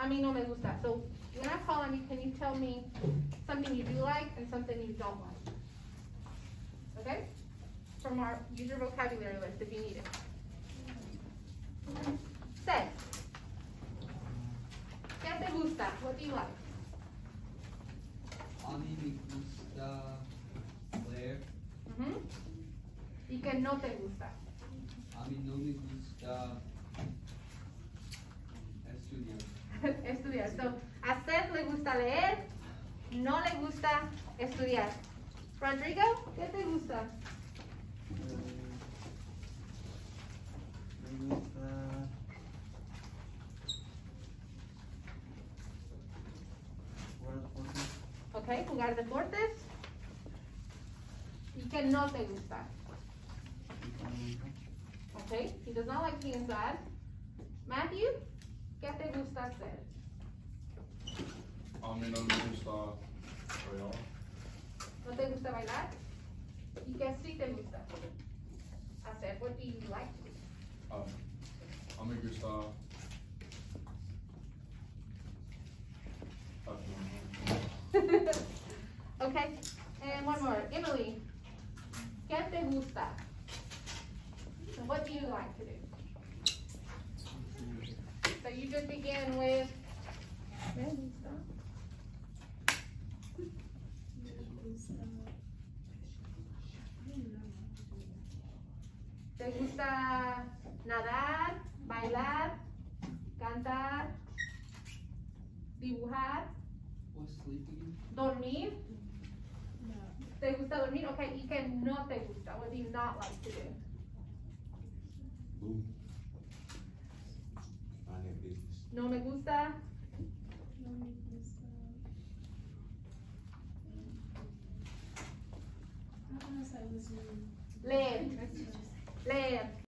A mí no me gusta. So when I call on you, can you tell me something you do like and something you don't like? Okay? From our use your vocabulary list if you need it. Say. ¿Qué te gusta? What do you like? A mí me gusta leer. ¿Y qué no te gusta? A mí no me gusta estudiar. Estudiar. So, a Seth le gusta leer, no le gusta estudiar. Rodrigo, ¿qué te gusta? Me gusta jugar deportes. Okay, jugar deportes. ¿Y qué no te gusta? Okay, he does not like being sad. Matthew, ¿qué te gusta hacer? A mí no me gusta bailar. ¿No te gusta bailar? ¿Y qué sí te gusta hacer? What do you like to do? A mí me gusta Okay, and one more. Emily, ¿qué te gusta? So what do you like to do? So you just begin with me gusta. ¿Te gusta nadar, bailar, cantar, dibujar, What's sleeping? dormir? ¿Te gusta dormir? Okay, ¿y qué no te gusta? What do you not like to do? Boom. Mind that business. No me gusta. Leer. Leer.